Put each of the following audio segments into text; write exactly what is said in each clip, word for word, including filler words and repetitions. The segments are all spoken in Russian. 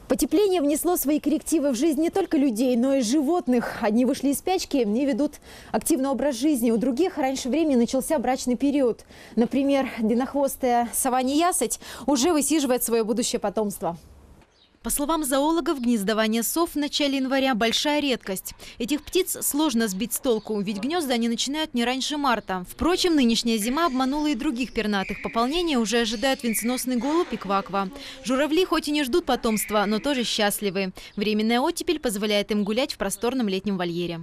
Потепление внесло свои коррективы в жизнь не только людей, но и животных. Одни вышли из спячки и ведут активный образ жизни. У других раньше времени начался брачный период. Например, длиннохвостая сова неясыть уже высиживает свое будущее потомство. По словам зоологов, гнездование сов в начале января – большая редкость. Этих птиц сложно сбить с толку, ведь гнезда они начинают не раньше марта. Впрочем, нынешняя зима обманула и других пернатых. Пополнения уже ожидают венценосный голубь и кваква. Журавли хоть и не ждут потомства, но тоже счастливы. Временная оттепель позволяет им гулять в просторном летнем вольере.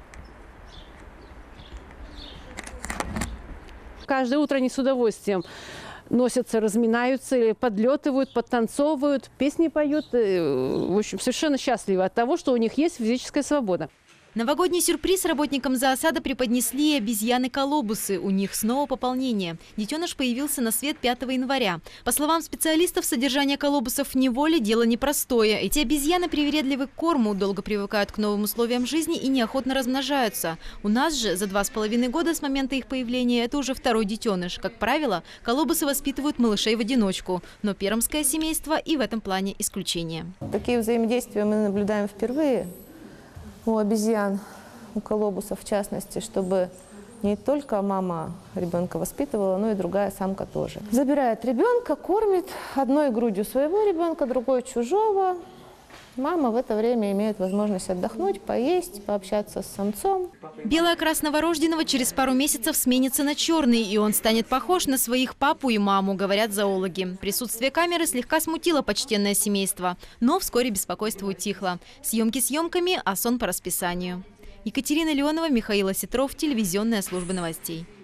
Каждое утро они с удовольствием носятся, разминаются, подлетывают, подтанцовывают, песни поют. В общем, совершенно счастливы от того, что у них есть физическая свобода. Новогодний сюрприз работникам зоосада преподнесли и обезьяны-колобусы. У них снова пополнение. Детеныш появился на свет пятого января. По словам специалистов, содержание колобусов в неволе – дело непростое. Эти обезьяны привередливы к корму, долго привыкают к новым условиям жизни и неохотно размножаются. У нас же за два с половиной года с момента их появления это уже второй детеныш. Как правило, колобусы воспитывают малышей в одиночку. Но пермское семейство и в этом плане исключение. Такие взаимодействия мы наблюдаем впервые. У обезьян, у колобусов в частности, чтобы не только мама ребенка воспитывала, но и другая самка тоже. Забирает ребенка, кормит одной грудью своего ребенка, другой чужого. Мама в это время имеет возможность отдохнуть, поесть, пообщаться с самцом. Белый окрас новорожденного через пару месяцев сменится на черный, и он станет похож на своих папу и маму, говорят зоологи. Присутствие камеры слегка смутило почтенное семейство, но вскоре беспокойство утихло. Съемки съемками, а сон по расписанию. Екатерина Леонова, Михаил Осетров, телевизионная служба новостей.